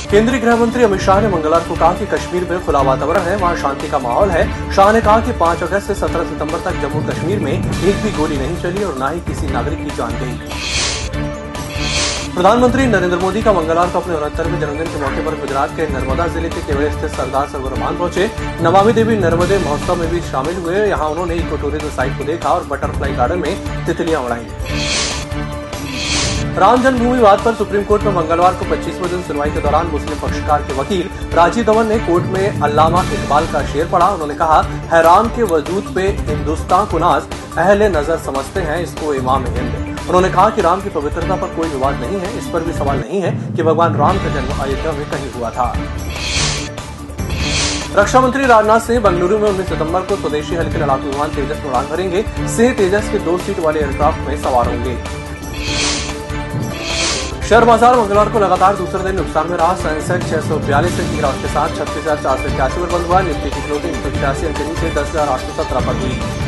केंद्रीय गृह मंत्री अमित शाह ने मंगलवार को कहा कि कश्मीर में खुला वातावरण है, वहां शांति का माहौल है। शाह ने कहा कि 5 अगस्त से 17 सितंबर तक जम्मू कश्मीर में एक भी गोली नहीं चली और न ही किसी नागरिक की जान गई। प्रधानमंत्री नरेंद्र मोदी का मंगलवार को अपने 69वें जन्मदिन के मौके पर गुजरात के नर्मदा जिले के केवड़िया स्थित सरदार सरोवर बांध पहुंचे। नमामि देवी नर्मदे महोत्सव में भी शामिल हुए। यहां उन्होंने इको टूरिज्म साइट को देखा और बटरफ्लाई गार्डन में तितलियां उड़ाई। राम जन्मभूमि विवाद पर सुप्रीम कोर्ट में मंगलवार को 25वें दिन सुनवाई के दौरान मुस्लिम पक्षकार के वकील राजीव धवन ने कोर्ट में अल्लामा इकबाल का शेर पढ़ा। उन्होंने कहा है, राम के वजूद पे हिंदुस्तान को नाज अहले नजर समझते हैं इसको इमाम हिंद। उन्होंने कहा कि राम की पवित्रता पर कोई विवाद नहीं है। इस पर भी सवाल नहीं है कि भगवान राम का जन्म अयोध्या में कहीं हुआ था। रक्षा मंत्री राजनाथ सिंह बेंगलुरु में 19 सितंबर को स्वदेशी हल्के लड़ाकू विमान तेजस में उड़ान भरेंगे। सिंह तेजस के 2 सीट वाले एयरक्राफ्ट में सवार होंगे। शेयर बाजार मंगलवार को लगातार दूसरे दिन नुकसान में रहा। सेंसेक्स 642 अंक की गिरावट के साथ 36,481 पर बंद हुआ। निफ्टी की क्लोजिंग 186 अंक के नीचे 10,817 पर हुई।